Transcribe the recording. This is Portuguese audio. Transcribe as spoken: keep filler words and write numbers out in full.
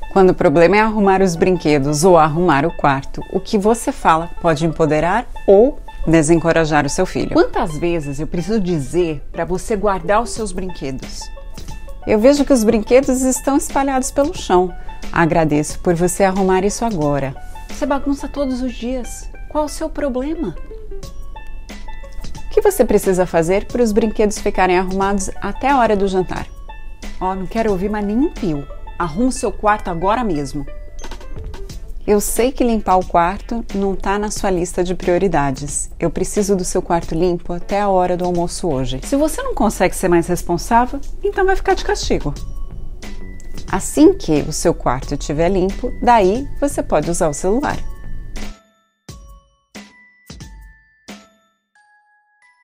Quando o problema é arrumar os brinquedos ou arrumar o quarto, o que você fala pode empoderar ou desencorajar o seu filho. Quantas vezes eu preciso dizer para você guardar os seus brinquedos? Eu vejo que os brinquedos estão espalhados pelo chão. Agradeço por você arrumar isso agora. Você bagunça todos os dias. Qual o seu problema? O que você precisa fazer para os brinquedos ficarem arrumados até a hora do jantar? Ó, oh, não quero ouvir mais nenhum pio. Arruma o seu quarto agora mesmo. Eu sei que limpar o quarto não está na sua lista de prioridades. Eu preciso do seu quarto limpo até a hora do almoço hoje. Se você não consegue ser mais responsável, então vai ficar de castigo. Assim que o seu quarto estiver limpo, daí você pode usar o celular.